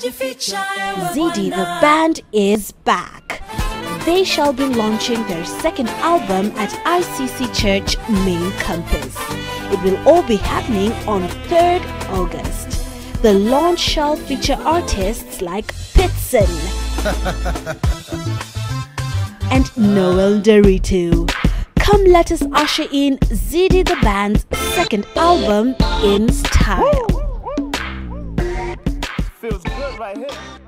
ZIDI the band is back. They shall be launching their second album at ICC Church main campus. It will all be happening on 3rd August. The launch shall feature artists like Pitson and Noel Dorito. Come let us usher in ZIDI the band's second album in style. Feels good right here.